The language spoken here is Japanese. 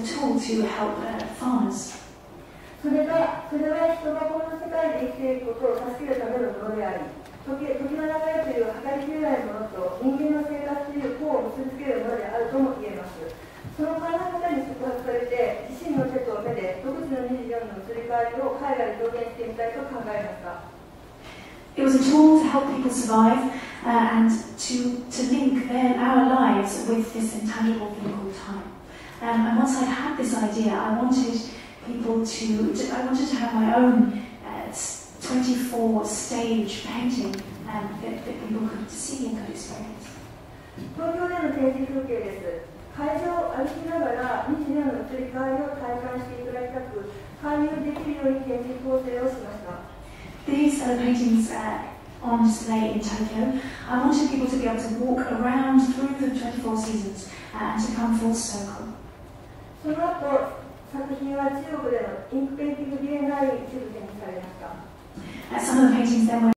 tool to help farmers. それは人がこの世界で生きていくことを助けるためのものであり、時の流れという計りきれないものと人間の生活という項を結びつけるものであるとも言えます。その考え方に触発されて、自身の手と目で独自の24の移り変わりを海外で表現してみたいと考えました。 It was a tool to help people survive and to link our lives with this intangible thing called time. And once I'd had this idea, I wanted to have my own 24-stage painting that people could see and could experience. 東京での展示風景です。会場を歩きながら24の移り変わりを体感していただきたく、勧誘できるように展示構成をしました。 These are the paintings on display in Tokyo. I wanted people to be able to walk around through the 24 seasons and to come full circle. その後、作品は中国でのインクペインティングビエンナーレに一部展示されました。 Some of the paintings then were